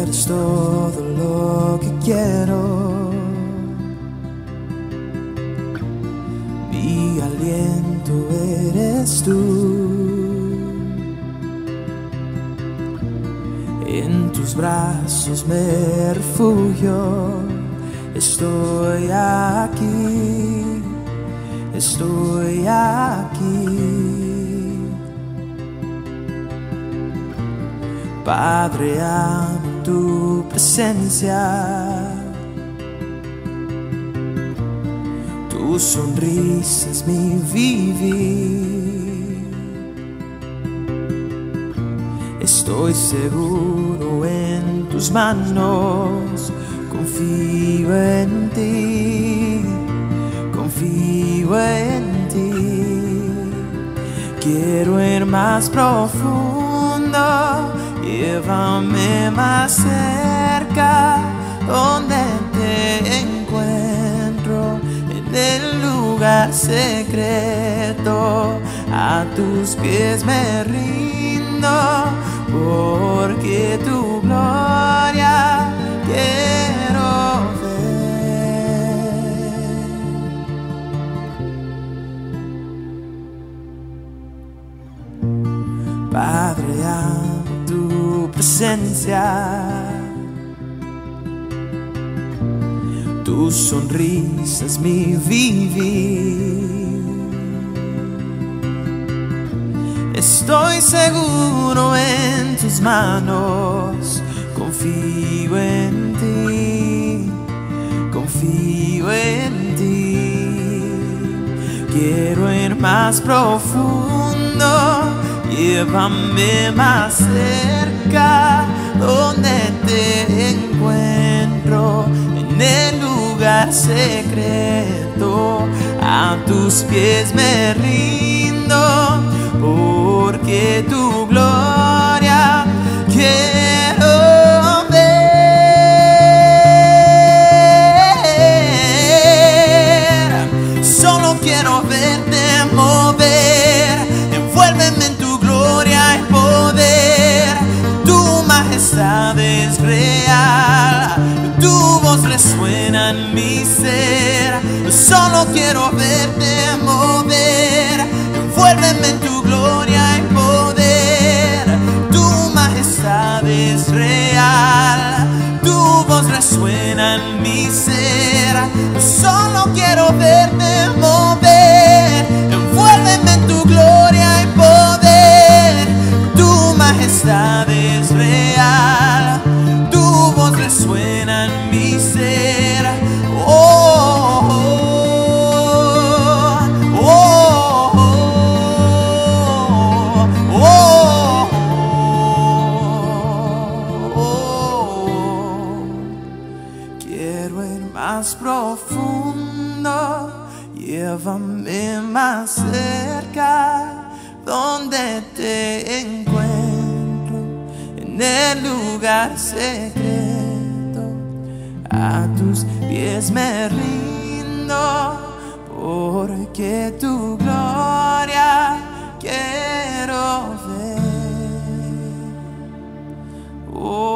eres todo lo que quiero. Mi aliento eres tú. En tus brazos me refugio. Estoy aquí, estoy aquí. Padre, amo tu presencia. Tu sonrisa es mi vivir. Estoy seguro en tus manos. Confío en ti, confío en ti. Quiero ir más profundo. Llévame más cerca, donde te encuentro, en el lugar secreto. A tus pies me rindo, porque tu gloria quiero ver. Padre, amo tu presencia. Tu sonrisa es mi vivir. Estoy seguro en tus manos. Confío en ti, confío en ti. Quiero ir más profundo. Llévame más cerca, donde te encuentro, en el lugar secreto. A tus pies me rindo, porque tu gloria quiero ver. Solo quiero verte mover. Envuélveme en tu gloria y poder. Tu majestad es real. Tu voz resuena en mi ser. Solo quiero verte mover. Envuélveme en tu gloria y poder. Tu majestad es real. Tu voz resuena en mi ser. Solo quiero verte mover. Envuélveme en tu gloria y poder. Tu majestad es real. Tu voz resuena en mi ser. Oh, oh, oh, oh, oh, oh. Quiero ir más profundo. Llévame más cerca, donde te encuentro, en el lugar secreto. A tus pies me rindo, porque tu gloria quiero ver. Oh.